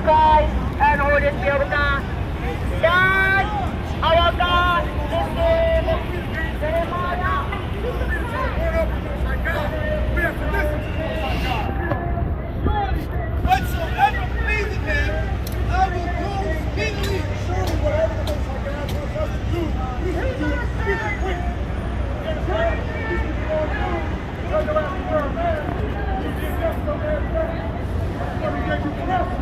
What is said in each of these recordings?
Christ, and Holy Spirit of God. God, our God, is in Jeremiah. We have to listen to the Most High God. Surely, whatsoever pleaseth Him, I will do speedily. Surely, whatever the Most High God wants us to do, we should do it quick. You understand? We should be on you. Turn around the world, man. You did that so bad, man. That's why we get you pressed.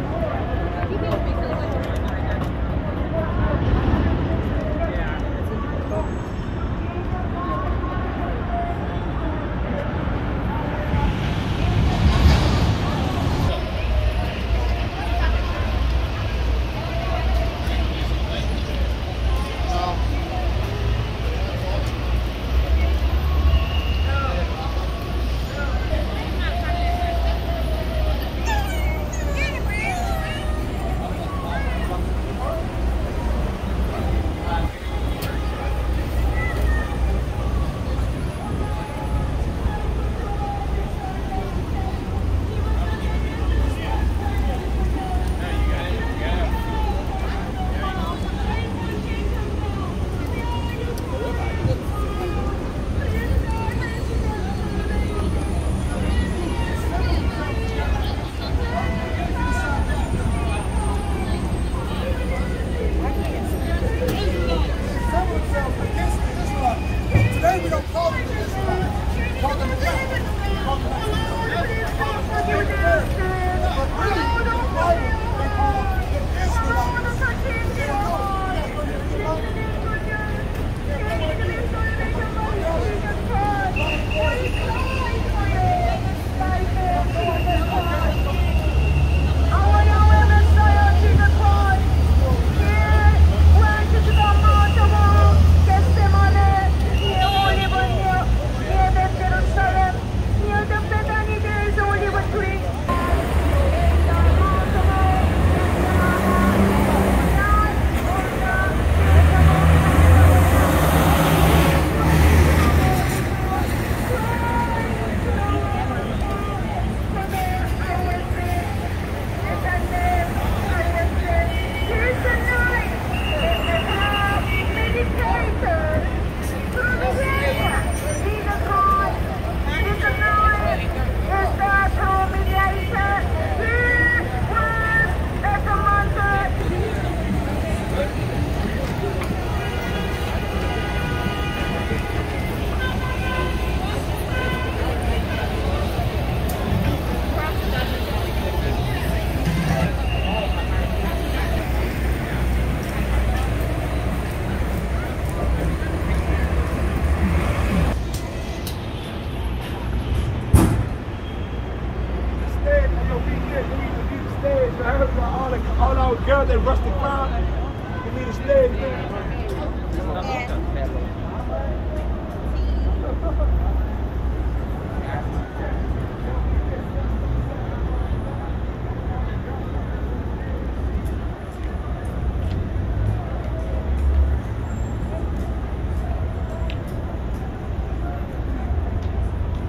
All our girls that rushed the crowd, we need a stage, man.